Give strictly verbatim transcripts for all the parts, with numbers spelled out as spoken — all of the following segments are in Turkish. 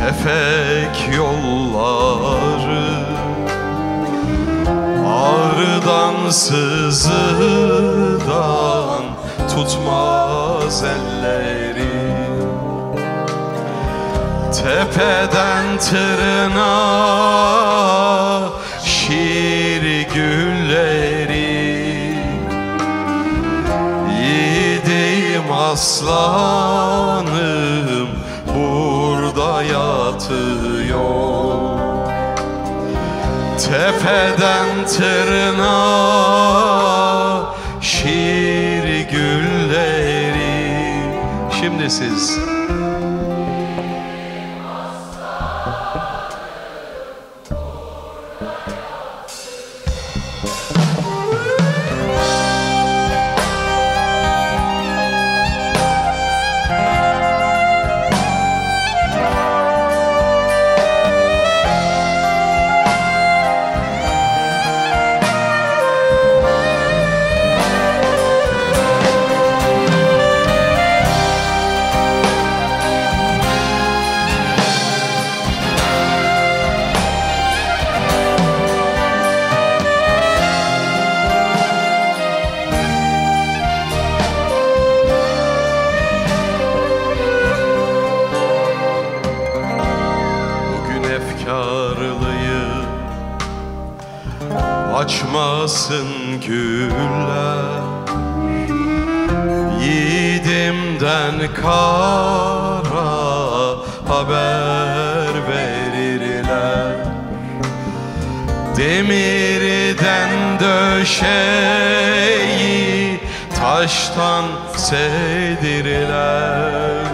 tefek yolları, ağrıdan sızıdan tutmaz elleri. Tepeden tırnağa şiir gülleri, yiğidim aslanım burada yatıyor. Tepeden tırnağa şiir gülleri. Şimdi siz. Açmasın güller, yiğidimden kara haber verirler. Demirden döşeyi taştan sevdirirler.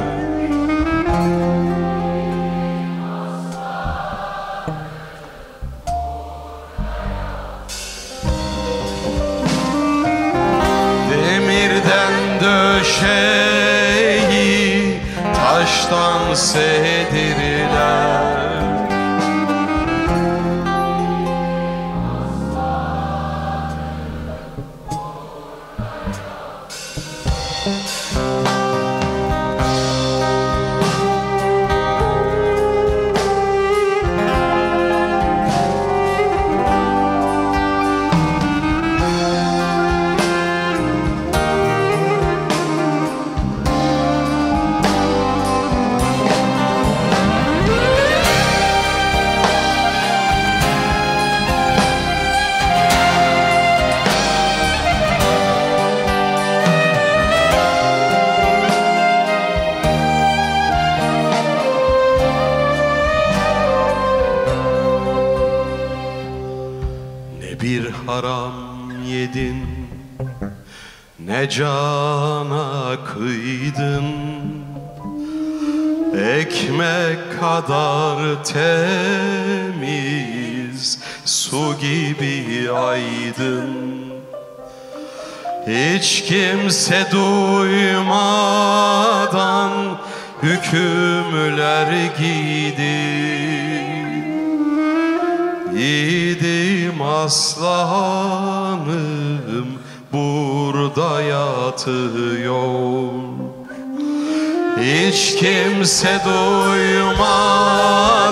Döşeyi taştan sevdirirler. Bir haram yedin, ne cana kıydın, ekmek kadar temiz, su gibi aydın. Hiç kimse duymadan hükümler giydin. Yiğidim aslanım burada yatıyor. Hiç kimse duymaz